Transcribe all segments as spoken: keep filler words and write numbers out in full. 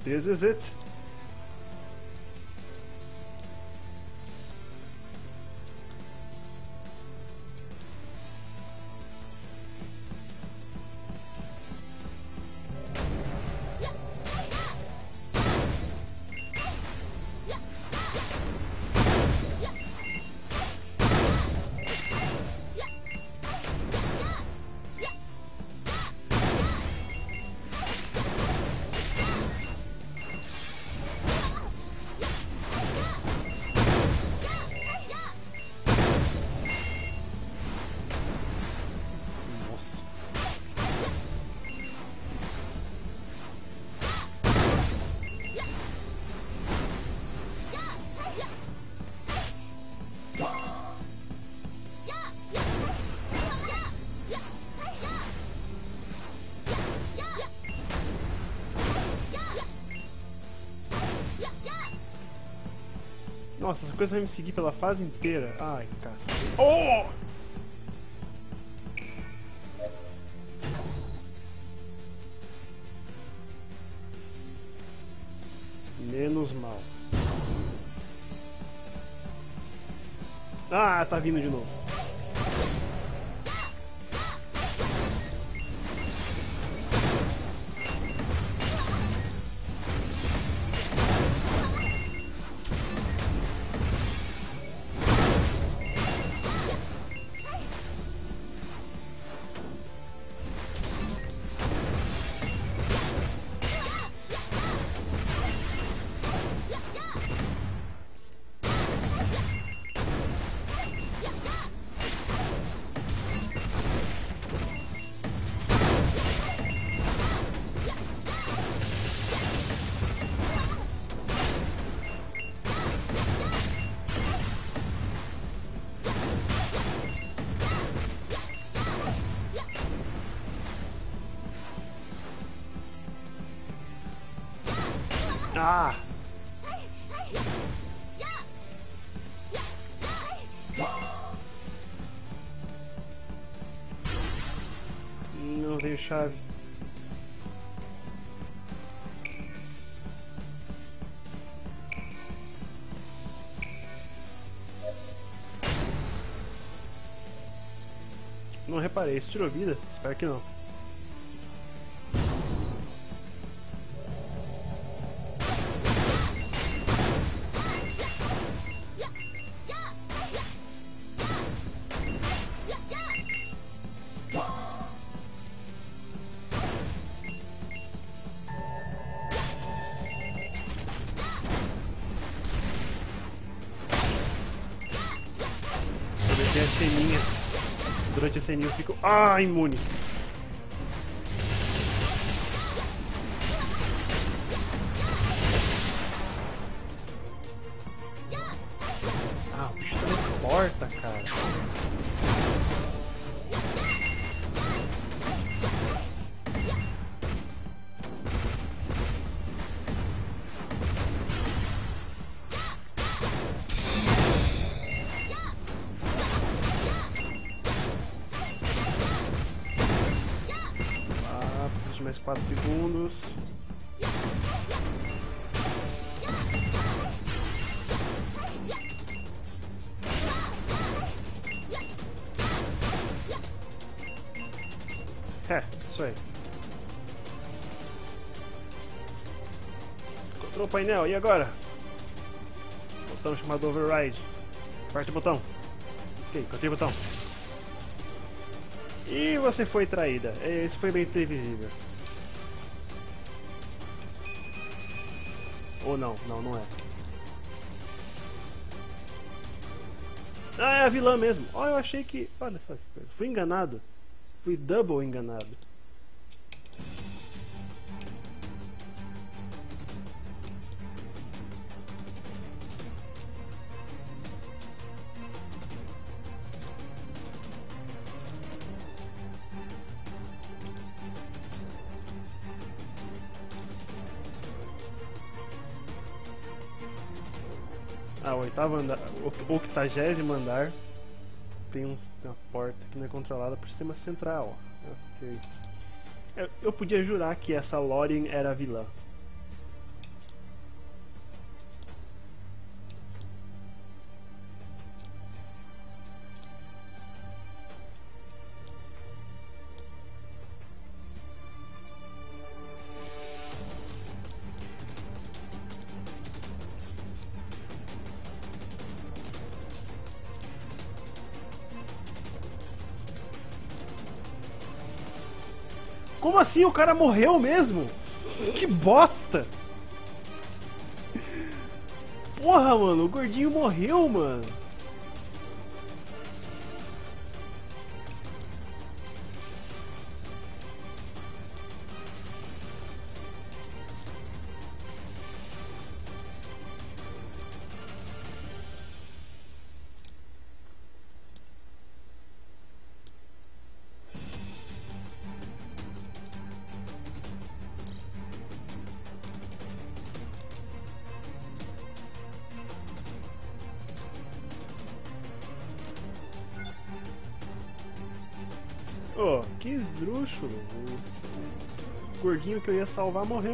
This is it. Nossa, essa coisa vai me seguir pela fase inteira. Ai, cacete. Oh! Menos mal. Ah, tá vindo de novo. Ah! Não tenho chave. Não reparei, isso tirou vida? Espero que não. A ceninha. Durante a ceninha eu fico... Ah, imune! Ah, o bicho teleporta, cara. Mais quatro segundos. É, isso aí. Encontrou o painel, e agora? Botão chamado Override. Aperte o botão. Ok, encontrei o botão. E você foi traída. Esse foi bem previsível. Ou não, não, não é. Ah, é a vilã mesmo. Oh, eu achei que... Olha só que coisa. Fui enganado. Fui double enganado. Ah, o oitavo andar, o octagésimo andar tem um, uma porta que não é controlada por sistema central. Ok. Eu, eu podia jurar que essa Lorien era a vilã. Como assim? O cara morreu mesmo? Que bosta! Porra, mano, o gordinho morreu, mano. Oh, que esdrúxulo. O gordinho que eu ia salvar morreu.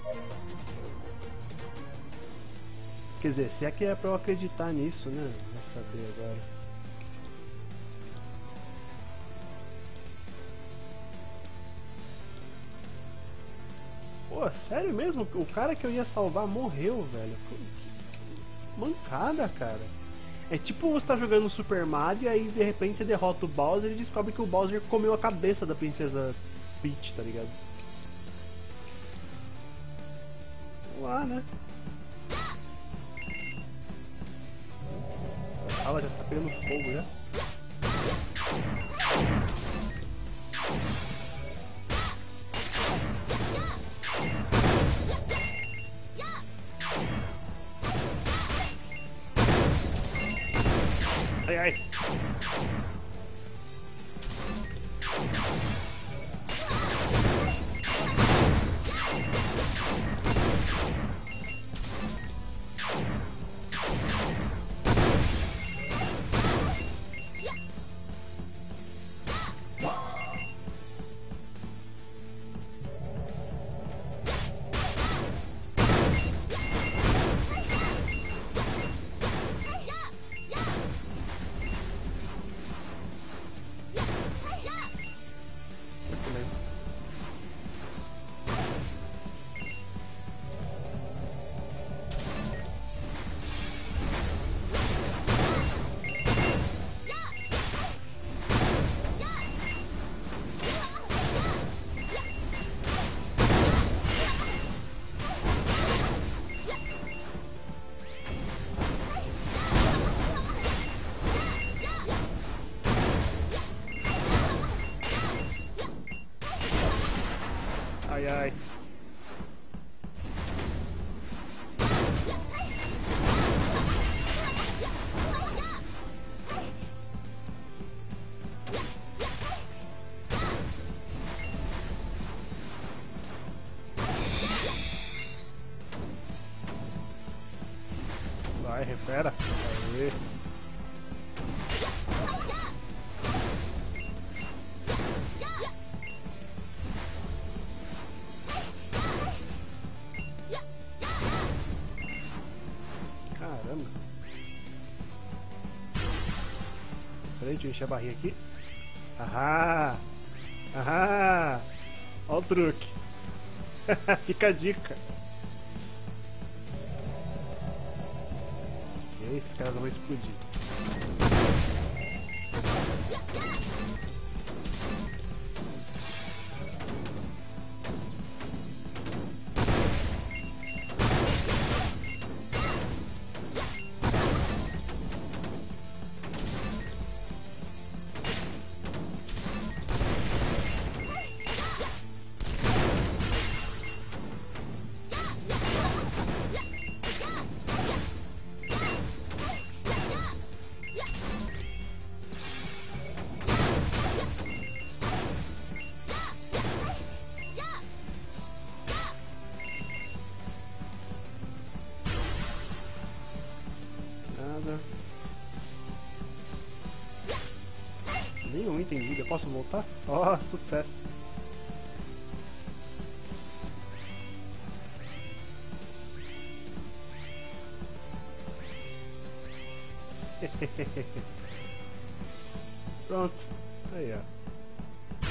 Quer dizer, se é que é pra eu acreditar nisso, né? Vai saber agora. Pô, sério mesmo? O cara que eu ia salvar morreu, velho. Que mancada, cara. É tipo você tá jogando Super Mario e aí de repente você derrota o Bowser e descobre que o Bowser comeu a cabeça da princesa Peach, tá ligado? Vamos lá, né? A sala já tá pegando fogo já. Ai, ai. Ai, ai. Vai, recupera. Aê. Caramba. Peraí, deixa eu encher a barriga aqui. Ahá! Ahá! Olha o truque. Fica a dica. E esses caras vão explodir. Nenhum item de vida. Posso voltar? Ó, oh, sucesso. Pronto. Aí, ó.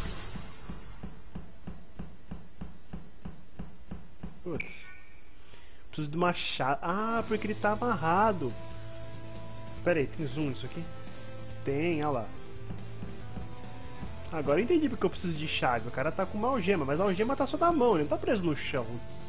Putz. Preciso de uma chave. Ah, porque ele tá amarrado. Pera aí, tem zoom nisso aqui? Tem, olha lá. Agora eu entendi porque eu preciso de chave. O cara tá com uma algema, mas a algema tá só na mão, ele não tá preso no chão.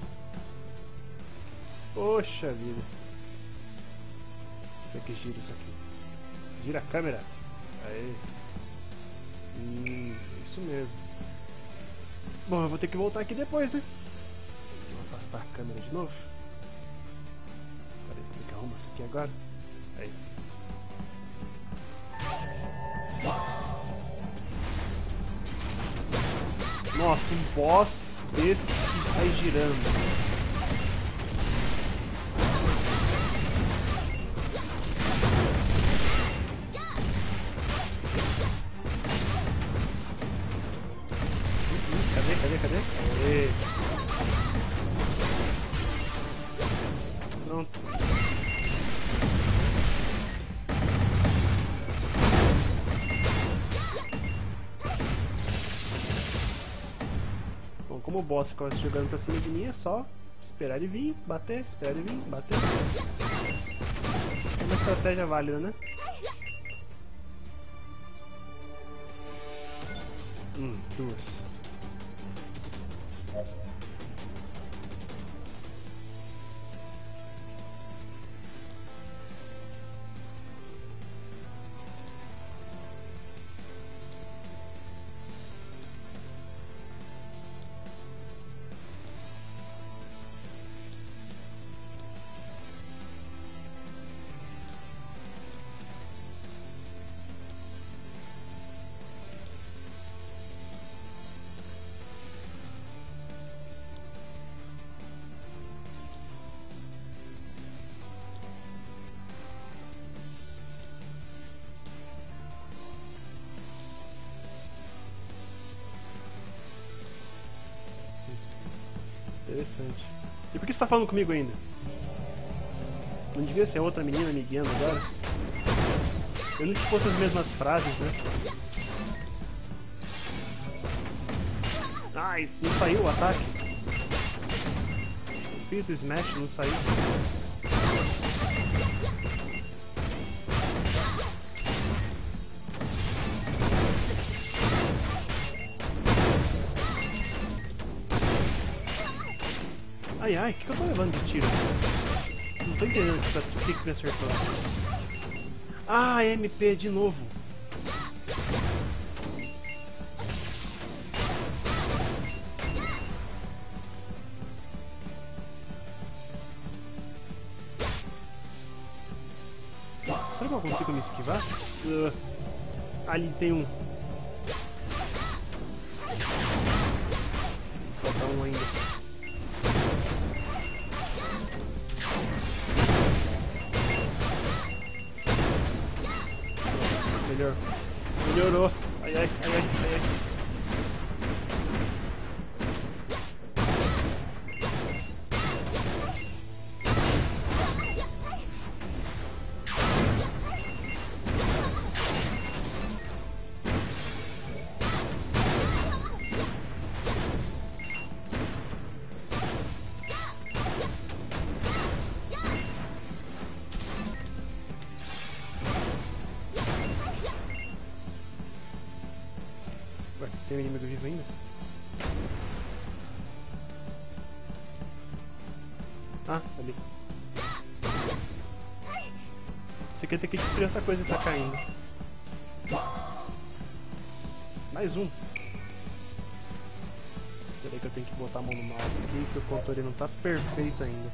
Poxa vida. Como é que gira isso aqui? Gira a câmera. Aí. Hum, isso mesmo. Bom, eu vou ter que voltar aqui depois, né? Vou afastar a câmera de novo. Peraí, como é que arruma isso aqui agora? Aí. Nossa, um boss desse que sai girando. Cadê, cadê, cadê? Aê. Pronto. Bom, como o boss começa jogando pra cima de mim, é só esperar ele vir, bater, esperar ele vir, bater. É uma estratégia válida, né? Hum, duas. Interessante. E por que você tá falando comigo ainda? Não devia ser outra menina me guiando agora? Eu não que fossem as mesmas frases, né? Ai, não saiu o ataque. Eu fiz o smash, não saiu. Ai, ai, o que, que eu tô levando de tiro? Não tô entendendo o que, que me acertou. Ah, M P de novo. Será que eu consigo me esquivar? Uh, ali tem um. Falta um ainda. Melhor. Melhorou. Ai, ai, ai, ai, ai. Ué, tem um inimigo vivo ainda? Ah, ali. Você quer ter que destruir essa coisa que tá caindo. Mais um. Peraí que eu tenho que botar a mão no mouse aqui, que o controle não tá perfeito ainda.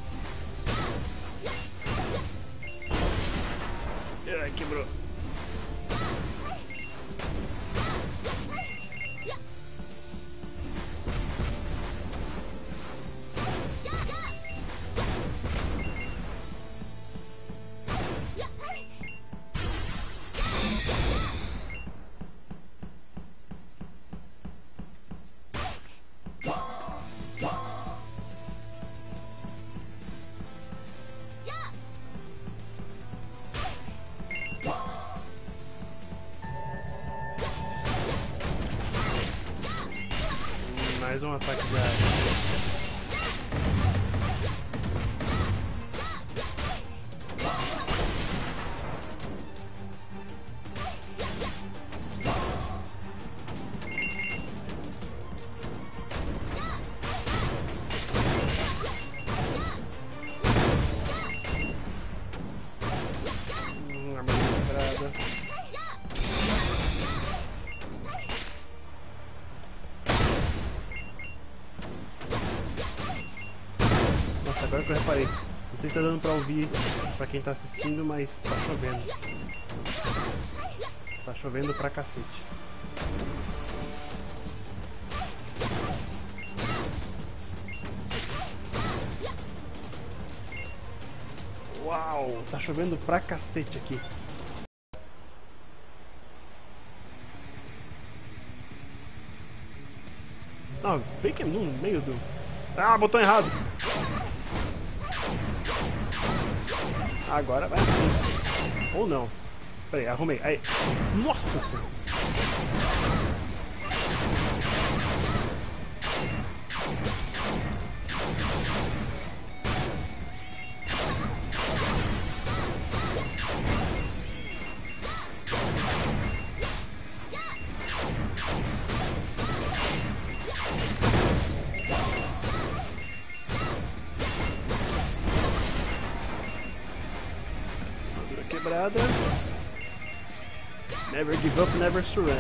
Ai, quebrou. mais um ataque de área. Hum, armadilha quebrada. Nossa, agora que eu reparei. Não sei se tá dando pra ouvir pra quem tá assistindo, mas tá chovendo. Tá chovendo pra cacete. Uau, tá chovendo pra cacete aqui. Não, bem que no meio do... Ah, botão errado. Agora vai sim. Ou não. Pera aí, arrumei. Aí. Nossa senhora. Quebrada. Never give up, never surrender.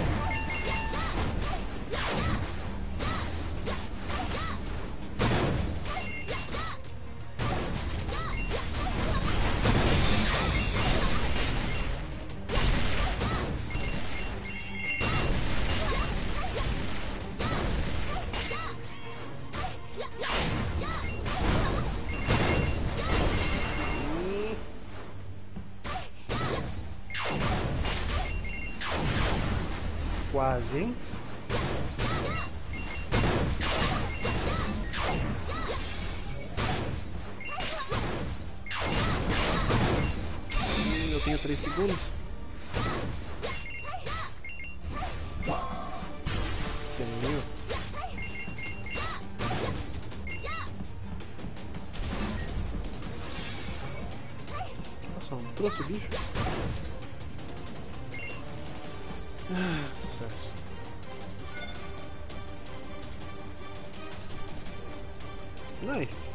Quase, hein? Hum, eu tenho três segundos. Tenho. Nossa, um trouxe o bicho. Ah, sucesso. Nice.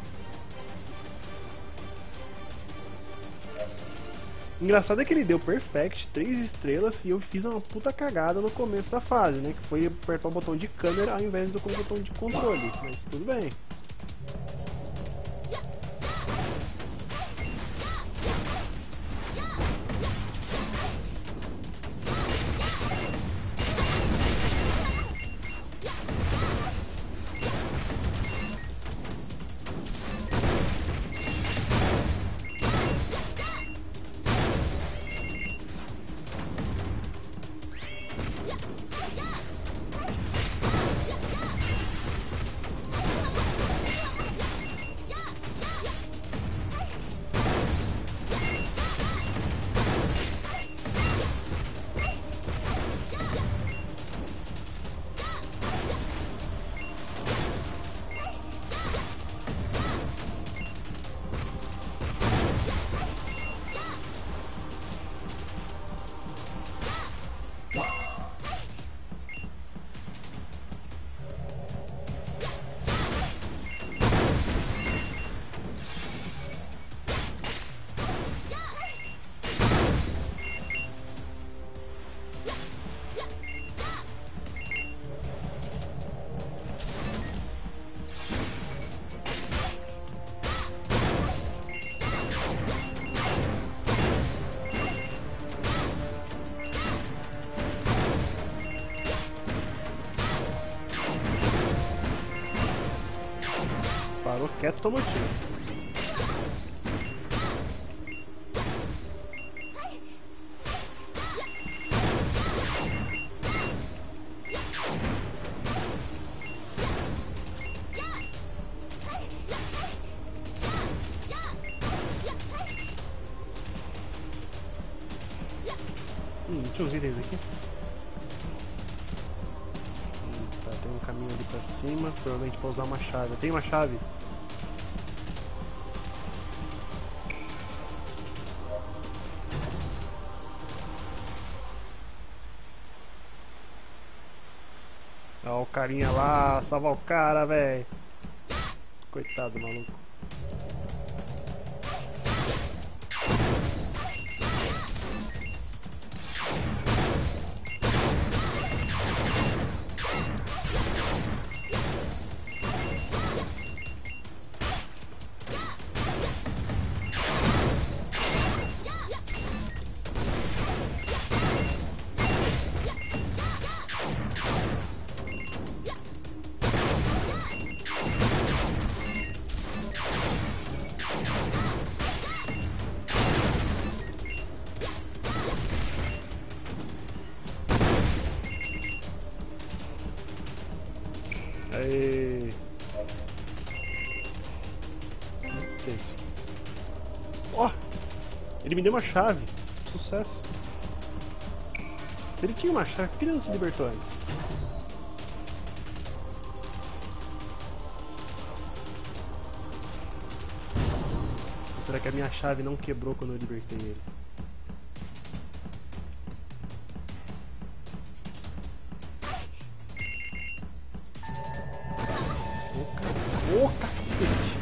Engraçado é que ele deu perfect, três estrelas, e eu fiz uma puta cagada no começo da fase, né? Que foi apertar o botão de câmera ao invés do botão de controle. Mas tudo bem. Parou quieto, tomou tiro. Hum, tinha uns itens aqui. Hum, tá. Tem um caminho ali pra cima, provavelmente pra usar uma chave. Tem uma chave? Ó o carinha lá, salva o cara, velho. Coitado do maluco. Aê. O que é isso? Ó! Oh, ele me deu uma chave. Sucesso. Se ele tinha uma chave, por que ele não se libertou antes? Será que a minha chave não quebrou quando eu libertei ele? Ô, oh, cacete!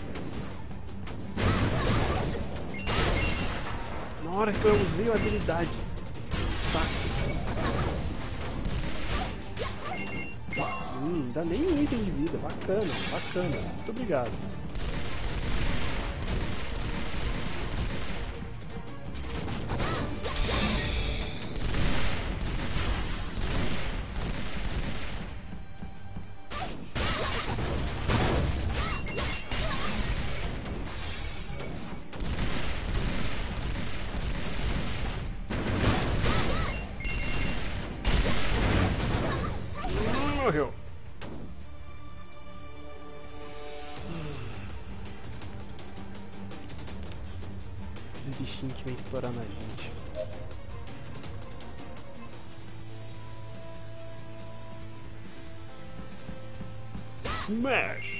Na hora que eu usei a habilidade. Que saco! Hum, dá nem um item de vida. Bacana, bacana. Muito obrigado. Morreu. Esses bichinhos que vêm estourar na gente. Smash!